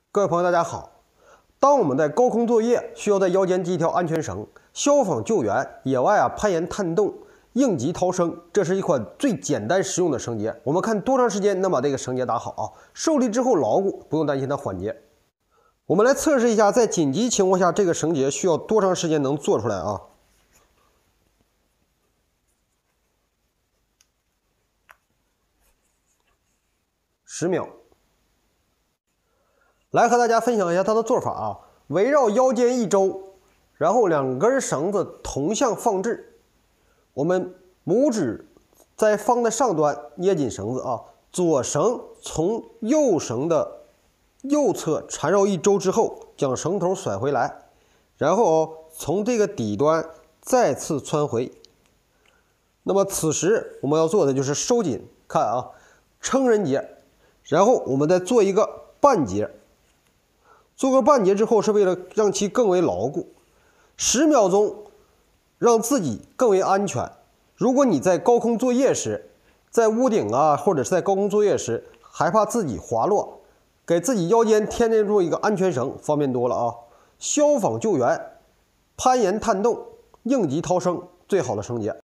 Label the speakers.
Speaker 1: 各位朋友，大家好。当我们在高空作业，需要在腰间系一条安全绳；消防救援、野外攀岩探洞、应急逃生，这是一款最简单实用的绳结。我们看多长时间能把这个绳结打好啊？受力之后牢固，不用担心它缓结。我们来测试一下，在紧急情况下，这个绳结需要多长时间能做出来啊？10秒。来和大家分享一下它的做法啊，围绕腰间1周，然后2根绳子同向放置，我们拇指在方的上端捏紧绳子啊，左绳从右绳的右侧缠绕1周之后，将绳头甩回来，然后从这个底端再次穿回。那么此时我们要做的就是收紧，看啊，成人结，然后我们再做一个半结。做个半结之后，是为了让其更为牢固。10秒钟，让自己更为安全。如果你在高空作业时，在屋顶或者是在高空作业时，害怕自己滑落，给自己腰间添加入一个安全绳，方便多了啊！消防救援、攀岩探洞、应急逃生，最好的绳结。